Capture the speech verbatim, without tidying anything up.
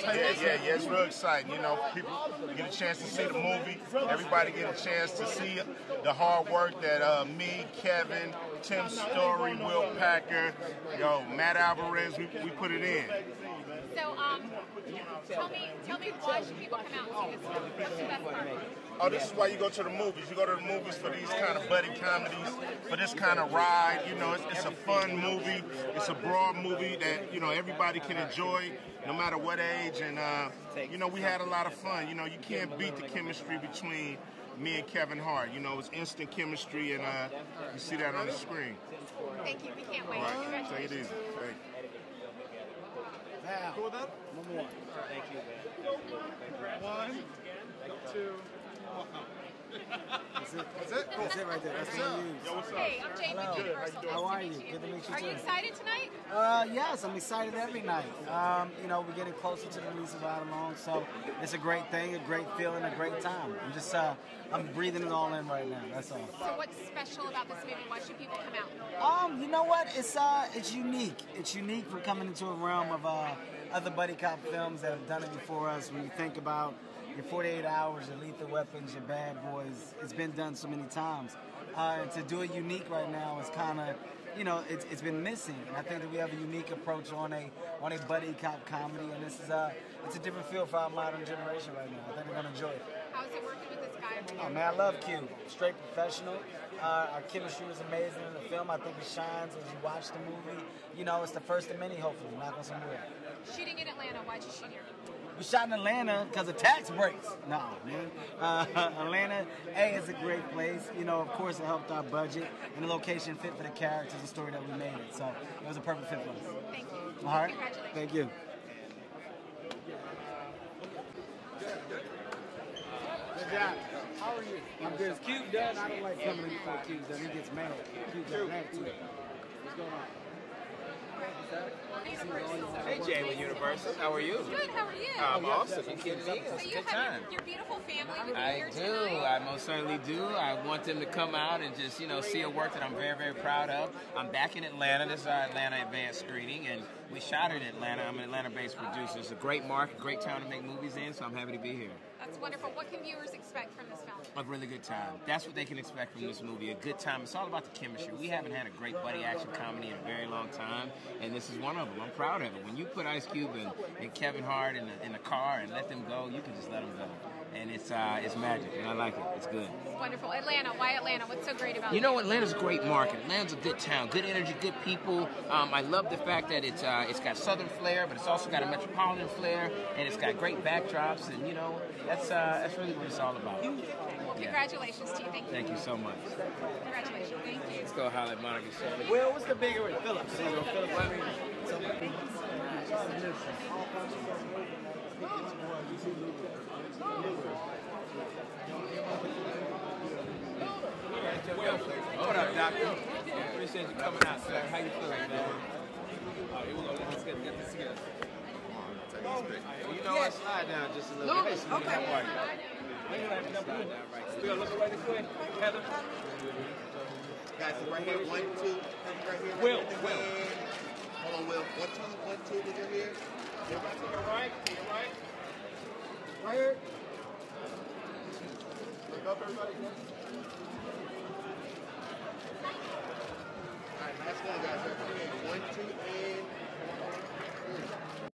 excited Yeah, tonight? yeah, yeah. It's real exciting. You know, people get a chance to see the movie. Everybody get a chance to see the hard work that uh, me, Kevin, Tim Story, Will Packer, yo, Matt Alvarez, we, we put it in. So, um, tell me, tell me why should people come out and see this film? What's the best part? Oh, this is why you go to the movies. You go to the movies for these kind of buddy comedies, for this kind of ride. You know, it's, it's a fun movie. It's a broad movie that, you know, everybody can enjoy, no matter what age. And, uh, you know, we had a lot of fun. You know, you can't beat the chemistry between me and Kevin Hart. You know, it's instant chemistry, and uh, you see that on the screen. Thank you. We can't wait. All right, Congratulations. take it easy. Thank you. Now, cool with that? One more. Thank you, man. One, two, one. That's it. That's it? Cool. That's it right there. That's what we use. Yo, what's up? Hey, I'm Jamie Hello. with Universal. How Nice are to you? meet Good to meet you Are too. you excited tonight? Uh, yes, I'm excited every night. Um, you know, we're getting closer to the release of Ride Along, so it's a great thing, a great feeling, a great time. I'm just, uh, I'm breathing it all in right now. That's all. So what's special about this movie? Why should people come out? Um, you know what? It's uh, it's unique. It's unique for coming into a realm of uh, other buddy cop films that have done it before us. When you think about your forty-eight hours, your Lethal Weapons, your Bad Boys, it's been done so many times. Uh, and to do it unique right now is kind of, you know, it's, it's been missing. And I think that we have a unique approach on a on a buddy cop comedy, and this is a it's a different feel for our modern generation right now. I think we're gonna enjoy it. How is it working with this guy? Oh man, I love Cube. Straight professional. Uh, our chemistry was amazing in the film. I think it shines as you watch the movie. You know, it's the first of many. Hopefully, knock on some wood. Shooting in Atlanta. Why'd you shoot here? We shot in Atlanta because of tax breaks. No, man. Uh, Atlanta, A, is a great place. You know, of course, it helped our budget, and the location fit for the characters, the story that we made it. So it was a perfect fit for us. Thank you. All right. Congratulations. Thank you. Good job. How are you? I'm good. Is Cube done? I don't like coming in before Cube's done. He gets mad. Cube got mad too. What's going on? Hey Jay with Universal, how are you? Good, how are you? I'm awesome. You kidding me? so It's a you good have time. your, your beautiful family with you I here do. tonight. I most certainly do. I want them to come out and just, you know, see a work that I'm very, very proud of. I'm back in Atlanta. This is our Atlanta advanced screening, and we shot it in Atlanta. I'm an Atlanta-based producer. It's a great market, great town to make movies in, so I'm happy to be here. That's wonderful. What can viewers expect from this film? A really good time. That's what they can expect from this movie. A good time. It's all about the chemistry. We haven't had a great buddy action comedy in a very long time, and this is one of them. I'm proud of it. When you put Ice Cube and, and Kevin Hart in the, in the car and let them go, you can just let them go. And it's uh, it's magic, and I like it. It's good. Wonderful. Atlanta. Why Atlanta? What's so great about it? You know, Atlanta's a great market. Atlanta's a good town, good energy, good people. Um, I love the fact that it's uh, it's got southern flair, but it's also got a metropolitan flair, and it's got great backdrops, and you know, that's uh, that's really what it's all about. Well, congratulations to you. Thank you. Thank you so much. Congratulations. Thank you. Let's go holler at Monica Shelley. Well, what's the bigger one? Phillips. Phillips. What up, doctor? Appreciate you coming out, sir. How you feeling, man? All right, here we go. Let's get, get this together. You know what? Slide down just a little bit. Okay. How are you? Slide down right. We gonna look away quick. Heather. Guys, so right here, one, two, right here. Will, Will. Will. Hold on, Will. One, two, one, two, look at here. You're right, to your right, to your right. Right here. Look up, everybody. All right, last one, guys. Right here. One, two,